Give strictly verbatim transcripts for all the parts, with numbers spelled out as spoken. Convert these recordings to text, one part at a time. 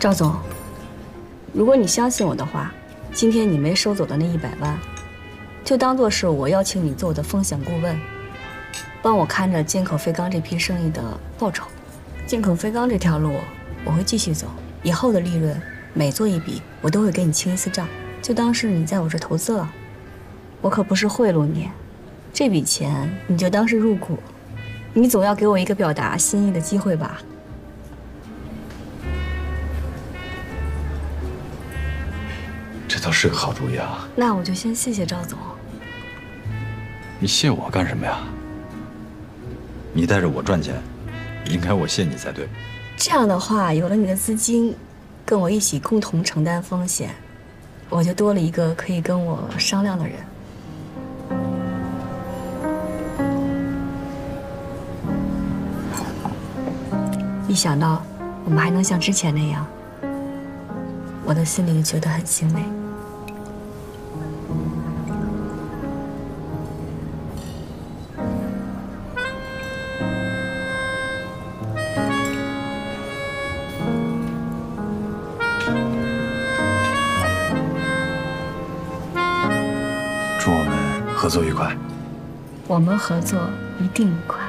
赵总，如果你相信我的话，今天你没收走的那一百万，就当做是我邀请你做我的风险顾问，帮我看着进口废钢这批生意的报酬。进口废钢这条路我会继续走，以后的利润每做一笔，我都会给你清一次账，就当是你在我这投资了。我可不是贿赂你，这笔钱你就当是入股，你总要给我一个表达心意的机会吧？ 这倒是个好主意啊。 那我就先谢谢赵总。 你谢我干什么呀？你带着我赚钱，应该我谢你才对。 这样的话，有了你的资金，跟我一起共同承担风险，我就多了一个可以跟我商量的人。一想到我们还能像之前那样，我的心里就觉得很欣慰。 祝我们合作愉快。 我们合作一定愉快。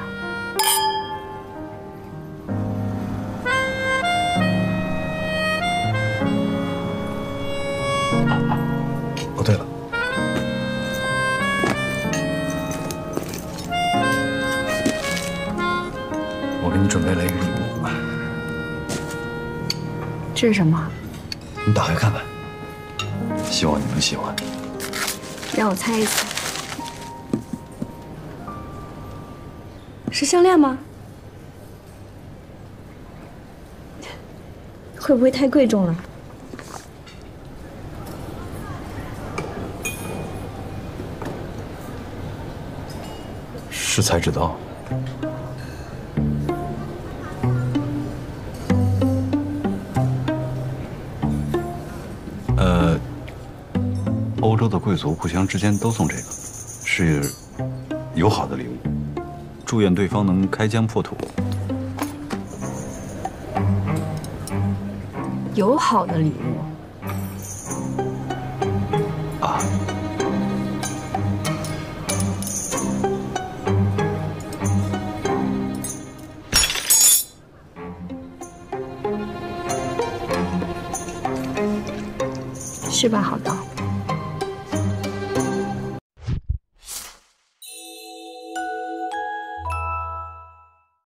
哦，对了，我给你准备了一个礼物， 这是什么？ 你打开看看，希望你能喜欢。 让我猜一猜，是项链吗？会不会太贵重了？ 适才知道。呃，欧洲的贵族互相之间都送这个，是友好的礼物，祝愿对方能开疆破土。 友好的礼物啊。 是把好刀。